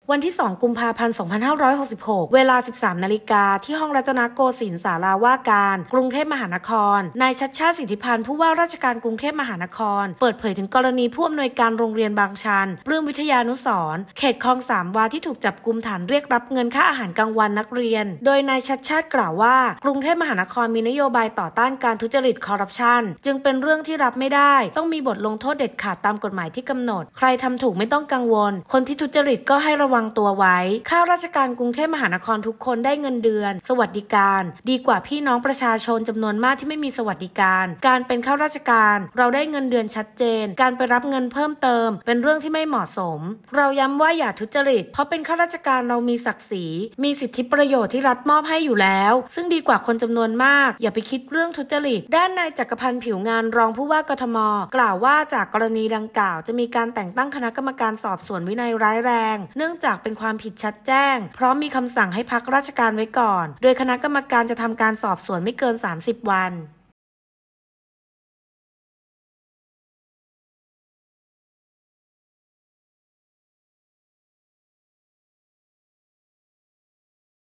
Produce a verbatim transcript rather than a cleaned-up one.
วันที่ สอง กุมภาพันธ์ สองพันห้าร้อยหกสิบหก เวลา สิบสาม นาฬิกาที่ห้องรัตนโกสินทร์ศาลาว่าการกรุงเทพมหานครนายชัชชาติ สิทธิพันธ์ผู้ว่าราชการกรุงเทพมหานครเปิดเผยถึงกรณีผู้อำนวยการโรงเรียนบางชันปลื้มวิทยานุสรณ์เขตคลองสามวาที่ถูกจับกุมฐานเรียกรับเงินค่าอาหารกลางวันนักเรียนโดยนายชัชชาติกล่าวว่ากรุงเทพมหานครมีนโยบายต่อต้านการทุจริตคอร์รัปชันจึงเป็นเรื่องที่รับไม่ได้ต้องมีบทลงโทษเด็ดขาดตามกฎหมายที่กำหนดใครทำถูกไม่ต้องกังวลคนที่ทุจริตก็ให้ระวังตัวไว้ข้าราชการกรุงเทพมหานครทุกคนได้เงินเดือนสวัสดิการดีกว่าพี่น้องประชาชนจำนวนมากที่ไม่มีสวัสดิการการเป็นข้าราชการเราได้เงินเดือนชัดเจนการไปรับเงินเพิ่มเติมเป็นเรื่องที่ไม่เหมาะสมเราย้ำว่าอย่าทุจริตเพราะเป็นข้าราชการเรามีศักดิ์ศรีมีสิทธิประโยชน์ที่รัฐมอบให้อยู่แล้วซึ่งดีกว่าคนจำนวนมากอย่าไปคิดเรื่องทุจริตด้านนายจักรพันธ์ผิวงานรองผู้ว่ากทมกล่าวว่าจากกรณีดังกล่าวจะมีการแต่งตั้งคณะกรรมการสอบสวนวินัยร้ายแรงเนื่องจากเป็นความผิดชัดแจ้งพร้อมมีคำสั่งให้พักราชการไว้ก่อนโดยคณะกรรมการจะทำการสอบสวนไม่เกินสามสิบวัน